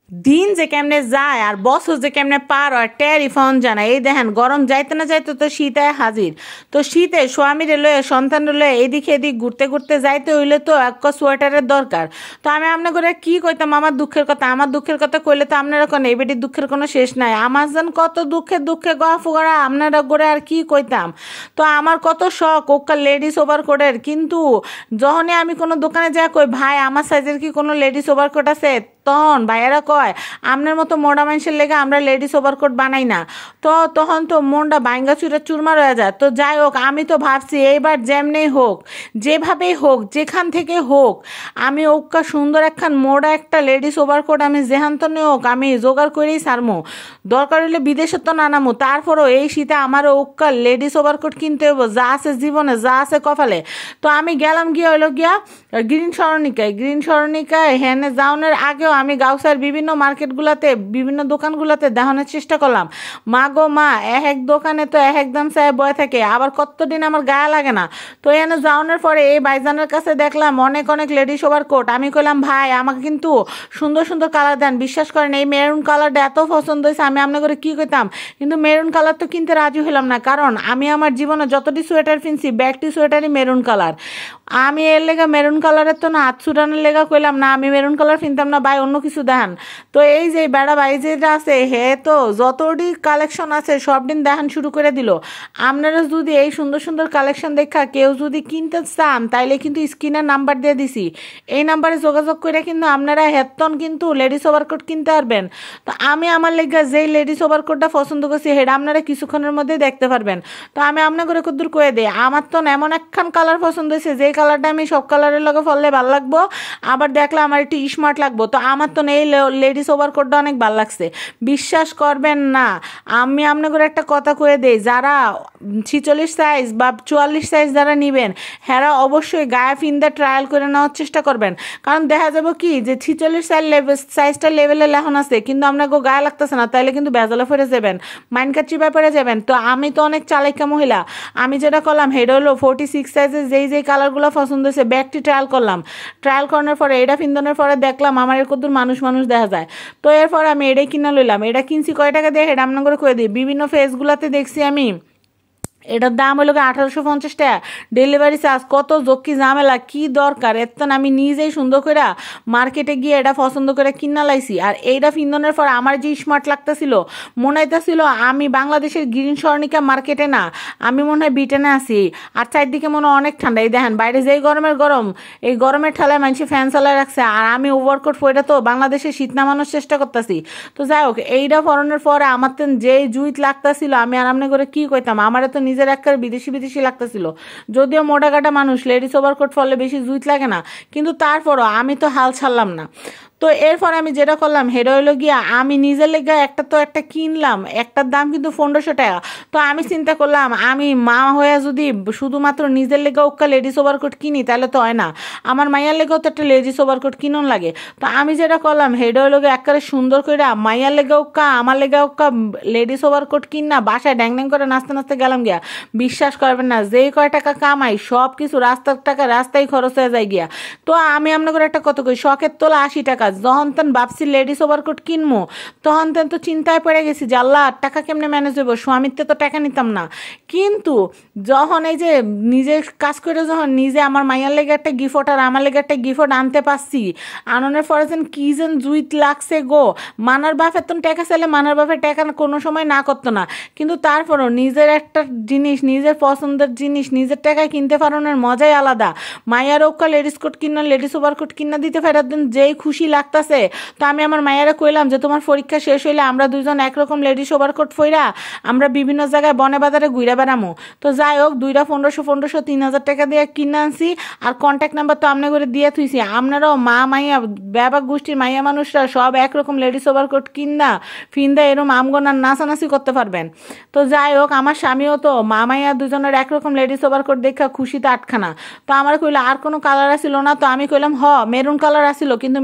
দিন যে কেমনে যায় আর বছর যে কেমনে পার হয় টেরই ফোন জানা। এই দেখেন গরম যাইতে না যাইতে তো শীত হাজির। তো শীতে স্বামীরে লয়ে সন্তানরে লয়ে এদিকে এদিক ঘুরতে ঘুরতে যাইতে হইলে তো এক সোয়েটারের দরকার। তো আমি আপনার করে কি কইতাম আমার দুঃখের কথা কইলে তো আপনারা কোন এই বেটির দুঃখের কোনো শেষ নাই। আমার যেন কত দুঃখে গা ফুগারা আপনারা করে আর কি কইতাম। তো আমার কত শখ ওকা লেডিস ওভারকোটের, কিন্তু যখনই আমি কোনো দোকানে যা কই ভাই আমার সাইজের কি কোনো লেডিস ওভারকোট আছে, তখন ভাইয়েরা কয় আপনার মতো মোড়া মানুষের লেগে আমরা লেডিস ওভারকোট বানাই না। তো তখন তো মনটা ভাঙ্গা চুরে চুরমার হয়ে যায়। তো যাই হোক, আমি তো ভাবছি এইবার যেমনেই হোক, যেভাবেই হোক, যেখান থেকে হোক, আমি ওকা সুন্দর একখান মোড়া একটা লেডিস ওভারকোট আমি যেহান্তনে হোক আমি জোগাড় করেই সারমো। দরকার হলে বিদেশে তো নানামো, তারপরও এই শীতে আমারও ওকা লেডিস ওভারকোট কিনতে হবো, যা আছে জীবনে যা আছে কপালে। তো আমি গেলাম গিয়ে হইলো গিয়া গ্রিন সরণিকায় হেনে যাওয়ার আগেও আমি গাউসার বিভিন্ন মার্কেটগুলোতে বিভিন্ন দোকানগুলোতে দেখানোর চেষ্টা করলাম। মা গো মা, এক দোকানে তো এক দাম চায় বয়ে থাকে, আবার কতদিন আমার গায়ে লাগে না। তো এনে যাওয়ানোর পরে এই ভাইজানের কাছে দেখলাম অনেক লেডিস ওভারকোট। আমি কইলাম ভাই আমাকে কিন্তু সুন্দর সুন্দর কালার দেন। বিশ্বাস করেন এই মেরুন কালারটা এত পছন্দ হয়েছে, আমি আপনার করে কি কইতাম, কিন্তু মেরুন কালার তো কিনতে রাজি হলাম না, কারণ আমি আমার জীবনে যতটি সোয়েটার কিনছি ব্যাগটি সোয়েটারই মেরুন কালার। আমি এর লেগা মেরুন কালারের তো না হাত ছুটানোর লেগা কইলাম না আমি মেরুন কালার কিনতাম না ভাই, অন্য কিছু দেখান। তো এই যে বেড়া ভাই যেটা আছে হে তো যতটি কালেকশন আছে সব দিন দেখান শুরু করে দিল। আপনারা যদি এই সুন্দর সুন্দর কালেকশন দেখা কেউ যদি কিনতে চান তাইলে কিন্তু স্ক্রিনের নাম্বার দিয়ে দিছি, এই নাম্বারে যোগাযোগ করে কিন্তু আপনারা হেতন কিন্তু লেডিস ওভারকোট কিনতে পারবেন। তো আমি আমার লেগা যেই লেডিস ওভারকোটটা পছন্দ করছি সেটা আপনারা কিছুক্ষণের মধ্যে দেখতে পারবেন। তো আমি আপনার করে কদ্দূর কয়ে দিই, আমার তো এমন একখান কালার পছন্দ হয়েছে যেই কালারটা আমি সব কালারের লগে ফললে ভালো লাগবো, আবার দেখলে আমার একটু স্মার্ট লাগবো। তো আমার তো এই লেডিস ওভারকোটটা অনেক ভালো লাগছে। বিশ্বাস করবেন না, আমি আপনাদের একটা কথা কয়ে দেই, যারা 46 সাইজ বা 44 সাইজ যারা নিবেন হেরা অবশ্যই গায়ে ফিন্দা ট্রায়াল করে নেওয়ার চেষ্টা করবেন। কারণ দেখা যাবে কি যে 46 সাইজটা লেভেলে লেখন আছে কিন্তু আপনাকে গায়ে লাগতেছে না, তাইলে কিন্তু বেজালে ফেরে যাবেন, মাইন্ড কাচ্চি ব্যাপারে যাবেন। তো আমি তো অনেক চালাইকা মহিলা, আমি যেটা করলাম হেড হলো 46 সাইজের যেই কালারগুলো পছন্দ হয়েছে ব্যাগটি ট্রায়াল করলাম। ট্রায়াল করানোর পরে এটা ফিন্দনের পরে দেখলাম আমার এর কদ্দুর মানুষ দেখা যায়। তো এরপর আমি এটাই কিনা লইলাম। এটা কিনছি কয় টাকা দিয়ে হেড আপনার করে দিই। বিভিন্ন ফেসগুলাতে দেখছি আমি এটার দাম হলো 1850 টাকা, ডেলিভারি চার্জ কত জকি ঝামেলা কি দরকার এত। আমি নিজেই সুন্দর করে মার্কেটে গিয়ে এটা পছন্দ করে কিনা লাইছি। আর এইটা ফিন্দনের পর আমার যে স্মার্ট লাগতেছিল মনে হইতেছিল আমি বাংলাদেশের গ্রিন সরণিকা মার্কেটে না, আমি মনে হয় ব্রিটেনে আছি। আর চারদিকে মনে অনেক ঠান্ডা, এই দেখেন বাইরে যেই গরম এই গরমের ঠালায় মানুষ ফ্যান চালায় রাখছে, আর আমি ওভারকোট পরে তো বাংলাদেশে শীত নামানোর চেষ্টা করতেছি। তো যাই হোক, এইটা পরনের পরে আমার তো যেই জুইট লাগতেছিল আমি আর আমনে করে কি কইতাম, আমার তো নিজের একটা বিদেশি লাগতেছিল। যদিও মোটাকাটা মানুষ লেডিস ওভারকোট ফলে বেশি জুইট লাগে না, কিন্তু তারপরও আমি তো হাল ছাড়লাম না। তো এরপর আমি যেটা করলাম হেড হইলো গিয়া আমি নিজের লেগে একটা কিনলাম, একটার দাম কিন্তু 1500 টাকা। তো আমি চিন্তা করলাম আমি মা হয়ে যদি শুধুমাত্র নিজের লেগে ওকা লেডিস ওভারকোট কিনি তাহলে তো হয় না, আমার মাইয়ার লেগেও তো একটা লেডিস ওভারকোট কিনুন লাগে। তো আমি যেটা করলাম হেড হইলো গিয়ে একবারে সুন্দর করে মাইয়ার লেগে ওকা আমার লেগে ওকা লেডিস ওভারকোট কিন না বাসায় ড্যাং করে নাচতে গেলাম গিয়া। বিশ্বাস করবেন না, যেই কয় টাকা কামাই সব কিছু রাস্তার টাকা রাস্তায় খরচ হয়ে যায় গিয়া। তো আমি আপনাদের একটা কথা কই, শখের তোলা 80 টাকা। যখন তেন ভাবছি লেডিস ওভারকোট কিনবো তখন তেন তো চিন্তায় পড়ে গেছি যে আল্লাহ টাকা কেমনে ম্যানেজ হইব, স্বামীতে তো টাকা নিতাম না। কিন্তু যখন এই যে নিজে কাজ করে যখন নিজে আমার মাইয়ার লেগে একটা গিফট আর আমার লেগে একটা গিফট আনতে পারছি, আননের পরে যেন কি যেন জুইট লাগছে গো। মানার বাপ এত টাকা চাইলে মানার বাপের টাকা কোনো সময় না করতো না, কিন্তু তারপরও নিজের একটা জিনিস নিজের পছন্দের জিনিস নিজের টাকায় কিনতে পারানোর মজাই আলাদা। মাইয়ার ওকা লেডিস ওভারকোট কিনা দিতে ফেরাতেন যেই খুশি লাগতেছে। তো আমি আমার মায়েরা কইলাম যে তোমার পরীক্ষা শেষ হইলে আমরা দুইজন একরকম লেডিস ওভারকোট ফইরা আমরা বিভিন্ন জায়গায় বনে বাজারে ঘুরে বেড়ামো। তো যাই হোক, দুইটা 1500 3000 টাকা দিয়ে কিনে আনছি। আর কন্ট্যাক্ট নাম্বার তো আপনি করে দিয়ে থুইছি। আপনারাও মা মাইয়া ব্যাপক গোষ্ঠীর মাইয়া মানুষরা সব একরকম লেডিস ওভারকোট কিনা ফিন্দা এরম আমগোনার নাচানাচি করতে পারবেন। তো যাই হোক, আমার স্বামীও তো মা মাইয়া দুজনের একরকম লেডিস ওভারকোট দেখা খুশিতে আটখানা। তো আমার কইলো আর কোনো কালার আসিল না, তো আমি কইলাম মেরুন কালার আসিল, কিন্তু মেরুন কালার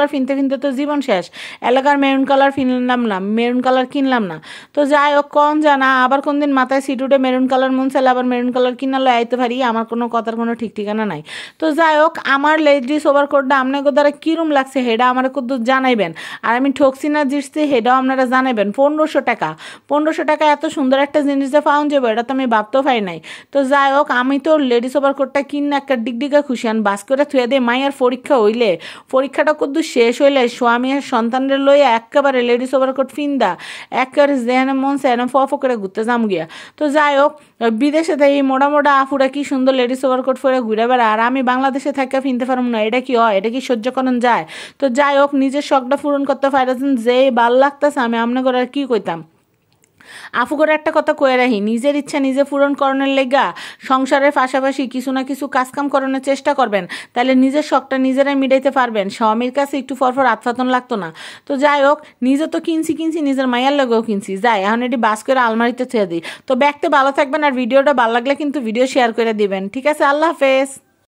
কালার কিনতে কিনতে তো জীবন শেষ, এলাকার মেরুন কালার কিনলাম না। তো যাই হোক, কন জানা আবার কোন দিন মাথায় সিট উঠে মেরুন কালার মন চাইলে আবার মেরুন কালার কিনালো আইতে পারি, আমার কোনো কথার কোনো ঠিক ঠিকানা নাই। তো যাই হোক, আমার লেডিস ওভারকোটটা আপনাকে দ্বারা কীরম লাগছে হেডা আমার কিন্তু জানাইবেন, আর আমি ঠকছি না জিতছি হেডাও আপনারা জানাইবেন। 1500 টাকা এত সুন্দর একটা জিনিস যে পাউন যাবো এটা তো আমি ভাবতেও পাই নাই। তো যাই হোক, আমি তো লেডিস ওভারকোটটা কিনে একটা ডিগডিগা খুশি, আন বাস করে থুয়ে দিয়ে মাইয়ার পরীক্ষাটা কদ্দু শেষ হইলে স্বামী আর সন্তানদের লইয়া একেবারে লেডিস ওভারকোট ফিন্দা একেবারে যেন মন সেন ফ করে ঘুরতে যাম গিয়া। তো যাই হোক, বিদেশে এই মোটা আফুরা কি সুন্দর লেডিস ওভারকোট পরে ঘুরে বেড়া, আর আমি বাংলাদেশে থাকা ফিনতে পারবো না, এটা কি হয়? এটা কি সহ্য করেন যায়? তো যাই হোক, নিজের শখটা পূরণ করতে পারছেন, যে ভাল লাগতেছে আমি আমনে করে আর কি কইতাম। আফু করে একটা কথা কয়ে রাখি, নিজের ইচ্ছা নিজে পূরণ করণের লেগা সংসারের পাশাপাশি কিছু না কিছু কাজকাম করানোর চেষ্টা করবেন, তাহলে নিজের শখটা নিজেরাই মিটাইতে পারবেন, স্বামীর কাছে একটু ফরফর আতফাতন লাগতো না। তো যাই হোক, নিজে তো কিনছি নিজের মাইয়ার লগেও কিনছি, যাই এখন এটি বাস করে আলমারিতে ছেড়ে দিই। তো ব্যাগতে ভালো থাকবেন, আর ভিডিওটা ভালো লাগলে কিন্তু ভিডিও শেয়ার করে দিবেন। ঠিক আছে, আল্লাহ হাফেজ।